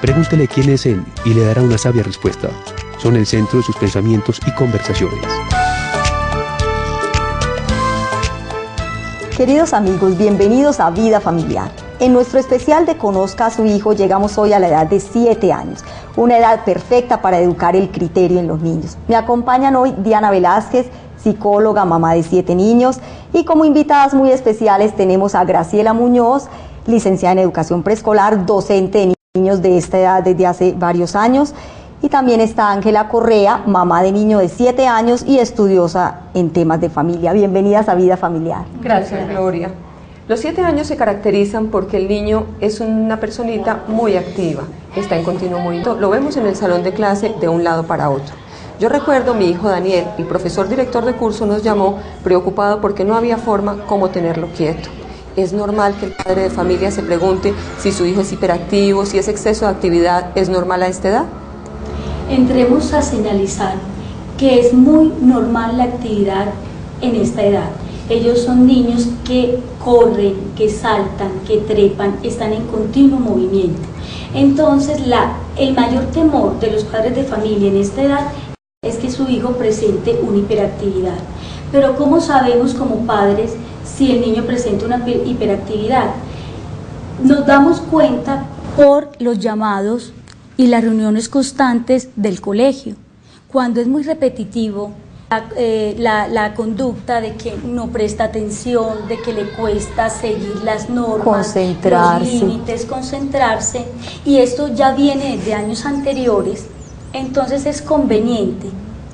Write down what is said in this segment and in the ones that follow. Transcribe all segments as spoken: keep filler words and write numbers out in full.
Pregúntele quién es él y le dará una sabia respuesta. Son el centro de sus pensamientos y conversaciones. Queridos amigos, bienvenidos a Vida Familiar. En nuestro especial de Conozca a su hijo llegamos hoy a la edad de siete años, una edad perfecta para educar el criterio en los niños. Me acompañan hoy Diana Velázquez, psicóloga, mamá de siete niños, y como invitadas muy especiales tenemos a Graciela Muñoz, licenciada en Educación Preescolar, docente de niños de esta edad desde hace varios años, y también está Ángela Correa, mamá de niño de siete años y estudiosa en temas de familia. Bienvenidas a Vida Familiar. Gracias, Gloria. Los siete años se caracterizan porque el niño es una personita muy activa, está en continuo movimiento, lo vemos en el salón de clase de un lado para otro. Yo recuerdo mi hijo Daniel, el profesor director de curso nos llamó preocupado porque no había forma como tenerlo quieto. Es normal que el padre de familia se pregunte si su hijo es hiperactivo, si ese exceso de actividad es normal a esta edad. Entremos a señalizar que es muy normal la actividad en esta edad. Ellos son niños que corren, que saltan, que trepan, están en continuo movimiento. Entonces, la, el mayor temor de los padres de familia en esta edad es que su hijo presente una hiperactividad. Pero ¿cómo sabemos como padres si el niño presenta una hiperactividad? Nos damos cuenta por los llamados y las reuniones constantes del colegio. Cuando es muy repetitivo la, eh, la, la conducta de que no presta atención, de que le cuesta seguir las normas, concentrarse. los límites, concentrarse, y esto ya viene de años anteriores, entonces es conveniente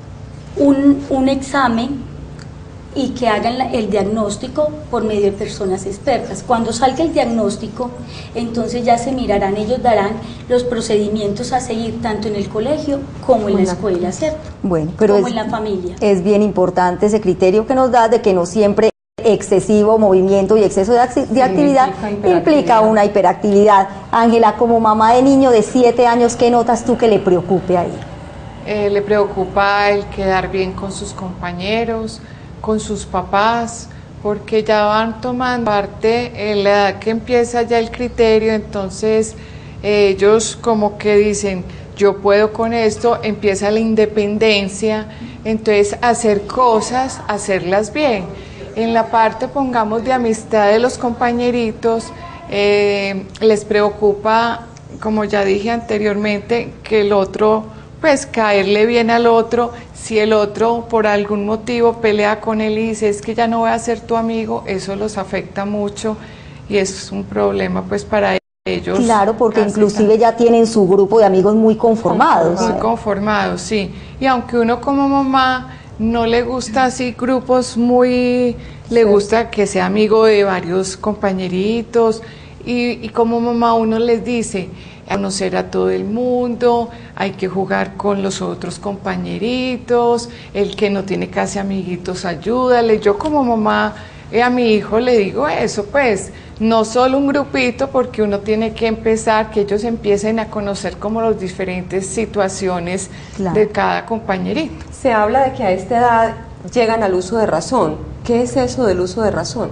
un, un examen y que hagan la, el diagnóstico por medio de personas expertas. Cuando salga el diagnóstico, entonces ya se mirarán, ellos darán los procedimientos a seguir tanto en el colegio como en la escuela, ¿cierto? Bueno, pero como es, en la familia. Es bien importante ese criterio que nos da de que no siempre excesivo movimiento y exceso de, de actividad implica, implica una hiperactividad. Ángela, como mamá de niño de siete años, ¿qué notas tú que le preocupe ahí? Eh, le preocupa el quedar bien con sus compañeros, con sus papás, porque ya van tomando parte en la edad que empieza ya el criterio, entonces eh, ellos como que dicen, yo puedo con esto, empieza la independencia, entonces hacer cosas, hacerlas bien. En la parte, pongamos, de amistad de los compañeritos, eh, les preocupa, como ya dije anteriormente, que el otro, pues caerle bien al otro. Si el otro por algún motivo pelea con él y dice es que ya no voy a ser tu amigo, eso los afecta mucho y es un problema pues para ellos. Claro, porque inclusive ya tienen su grupo de amigos muy conformados. Muy conformados, sí. Y aunque uno como mamá no le gusta así grupos muy, le gusta que sea amigo de varios compañeritos y, y como mamá uno les dice, conocer a todo el mundo, hay que jugar con los otros compañeritos, el que no tiene casi amiguitos, ayúdale. Yo como mamá eh, a mi hijo le digo eso, pues, no solo un grupito, porque uno tiene que empezar, que ellos empiecen a conocer como las diferentes situaciones claro. de cada compañerito. Se habla de que a esta edad llegan al uso de razón. ¿Qué es eso del uso de razón?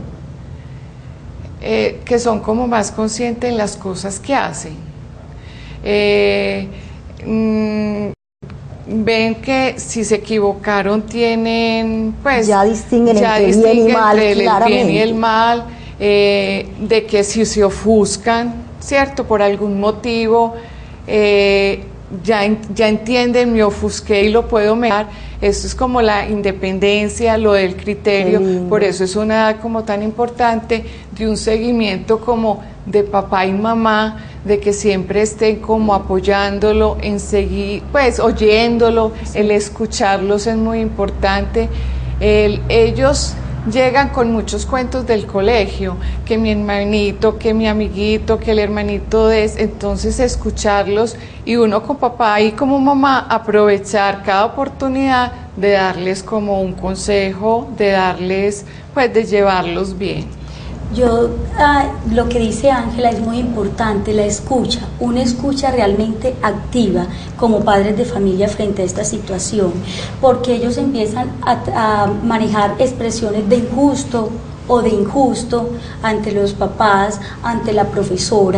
Eh, que son como más conscientes en las cosas que hacen. Eh, mmm, ven que si se equivocaron tienen pues ya distinguen ya entre distinguen bien y mal, entre el claramente. bien y el mal, eh, de que si se ofuscan, cierto, por algún motivo, eh, ya, ya entienden, me ofusqué y lo puedo mejorar. Eso es como la independencia, lo del criterio, por eso es una edad como tan importante de un seguimiento como de papá y mamá, de que siempre estén como apoyándolo, en seguir, pues oyéndolo, sí. el escucharlos es muy importante. El, ellos llegan con muchos cuentos del colegio, que mi hermanito, que mi amiguito, que el hermanito de es, entonces escucharlos y uno con papá y como mamá aprovechar cada oportunidad de darles como un consejo, de darles, pues de llevarlos bien. Yo, ah, lo que dice Ángela es muy importante, la escucha, una escucha realmente activa como padres de familia frente a esta situación, porque ellos empiezan a, a manejar expresiones de injusto o de injusto ante los papás, ante la profesora,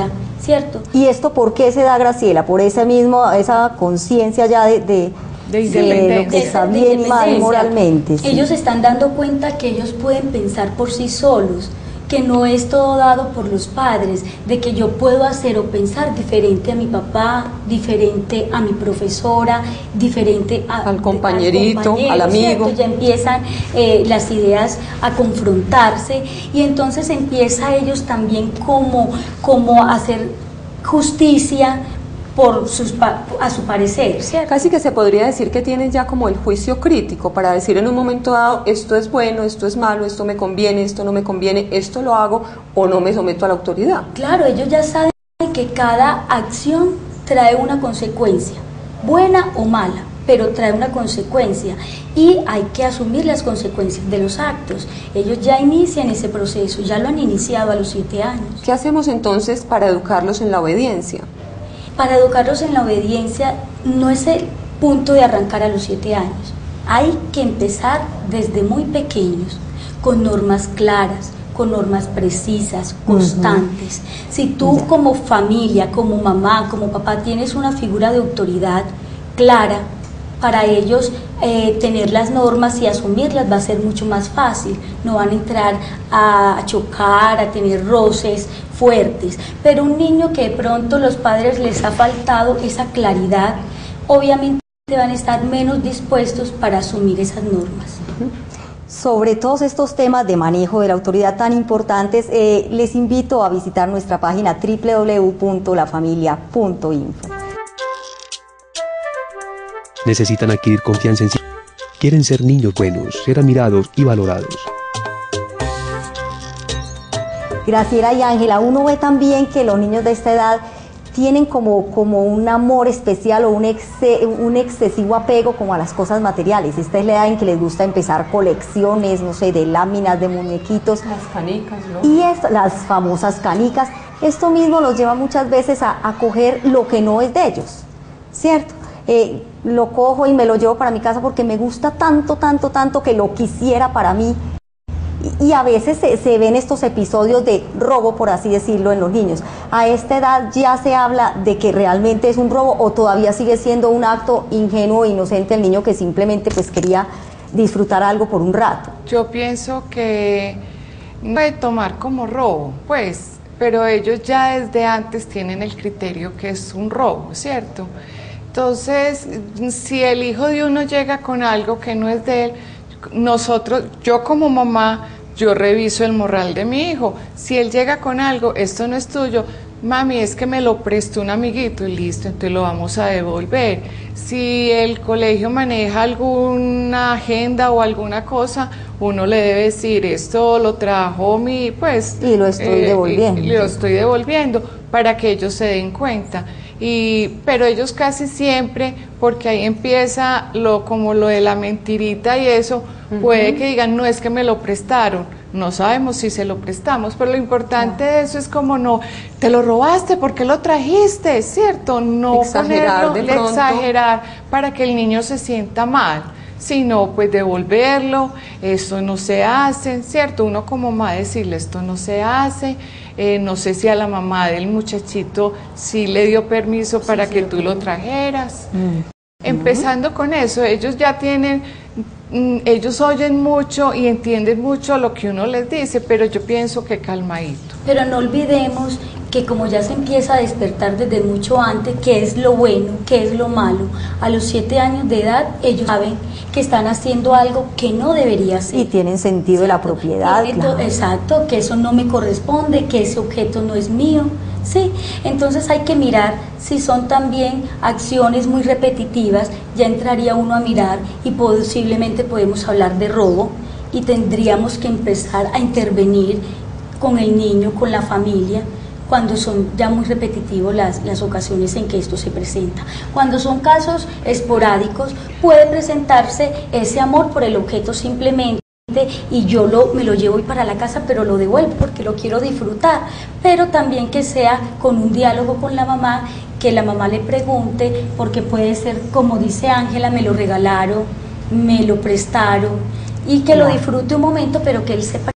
¿cierto? ¿Y esto por qué se da, Graciela? Por esa misma, esa conciencia ya de, de, De de independencia. lo que está De bien y mal independencia. moralmente. Sí. Ellos se están dando cuenta que ellos pueden pensar por sí solos, que no es todo dado por los padres, de que yo puedo hacer o pensar diferente a mi papá, diferente a mi profesora, diferente a, Al compañerito, compañero, al amigo. ¿cierto? Ya empiezan eh, las ideas a confrontarse y entonces empieza ellos también como, como a hacer justicia por sus pa- a su parecer, ¿cierto? Casi que se podría decir que tienen ya como el juicio crítico para decir en un momento dado, esto es bueno, esto es malo, esto me conviene, esto no me conviene, esto lo hago o no me someto a la autoridad. Claro, ellos ya saben que cada acción trae una consecuencia, buena o mala, pero trae una consecuencia y hay que asumir las consecuencias de los actos. Ellos ya inician ese proceso, ya lo han iniciado a los siete años. ¿Qué hacemos entonces para educarlos en la obediencia? Para educarlos en la obediencia no es el punto de arrancar a los siete años. Hay que empezar desde muy pequeños, con normas claras, con normas precisas, constantes. Uh-huh. Si tú como familia, como mamá, como papá tienes una figura de autoridad clara, para ellos eh, tener las normas y asumirlas va a ser mucho más fácil, no van a entrar a, a chocar, a tener roces fuertes, pero un niño que de pronto los padres les ha faltado esa claridad, obviamente van a estar menos dispuestos para asumir esas normas. Sobre todos estos temas de manejo de la autoridad tan importantes, eh, les invito a visitar nuestra página doble u doble u doble u punto la familia punto info. Necesitan adquirir confianza en sí. Quieren ser niños buenos, ser admirados y valorados. Graciela y Ángela, uno ve también que los niños de esta edad tienen como, como un amor especial o un, exce, un excesivo apego como a las cosas materiales. Esta es la edad en que les gusta empezar colecciones, no sé, de láminas, de muñequitos. Las canicas, ¿no? Y esto, las famosas canicas. Esto mismo los lleva muchas veces a, a coger lo que no es de ellos, ¿cierto? Eh, lo cojo y me lo llevo para mi casa porque me gusta tanto, tanto, tanto que lo quisiera para mí. Y, y a veces se, se ven estos episodios de robo, por así decirlo, en los niños. ¿A esta edad ya se habla de que realmente es un robo o todavía sigue siendo un acto ingenuo e inocente el niño que simplemente pues quería disfrutar algo por un rato? Yo pienso que no puede tomar como robo, pues, pero ellos ya desde antes tienen el criterio que es un robo, ¿cierto? Entonces, si el hijo de uno llega con algo que no es de él, nosotros, yo como mamá, yo reviso el morral de mi hijo. Si él llega con algo, esto no es tuyo, mami, es que me lo prestó un amiguito y listo, entonces lo vamos a devolver. Si el colegio maneja alguna agenda o alguna cosa, uno le debe decir, esto lo trajo mi, pues... Y lo estoy eh, devolviendo. Y, y lo estoy devolviendo para que ellos se den cuenta. Y, pero ellos casi siempre, porque ahí empieza lo como lo de la mentirita y eso, uh-huh. Puede que digan, no es que me lo prestaron, no sabemos si se lo prestamos, pero lo importante claro. de eso es como no, te lo robaste, ¿por qué lo trajiste? ¿Cierto? No exagerar, ponerlo, de pronto. exagerar para que el niño se sienta mal, sino pues devolverlo, esto no se hace, ¿cierto? Uno como mamá decirle, esto no se hace. Eh, no sé si a la mamá del muchachito sí le dio permiso para sí, que sí, tú lo trajeras. Mm. Empezando uh-huh. con eso, ellos ya tienen, mm, ellos oyen mucho y entienden mucho lo que uno les dice, pero yo pienso que calmadito. Pero no olvidemos que como ya se empieza a despertar desde mucho antes, qué es lo bueno, qué es lo malo, a los siete años de edad ellos saben que están haciendo algo que no debería ser. Y tienen sentido de la propiedad. Claro. Exacto, que eso no me corresponde, que ese objeto no es mío. Sí, entonces hay que mirar si son también acciones muy repetitivas, ya entraría uno a mirar y posiblemente podemos hablar de robo y tendríamos que empezar a intervenir con el niño, con la familia, cuando son ya muy repetitivos las, las ocasiones en que esto se presenta. Cuando son casos esporádicos, puede presentarse ese amor por el objeto simplemente y yo lo, me lo llevo para la casa, pero lo devuelvo porque lo quiero disfrutar, pero también que sea con un diálogo con la mamá, que la mamá le pregunte, porque puede ser, como dice Ángela, me lo regalaron, me lo prestaron, y que lo disfrute un momento, pero que él sepa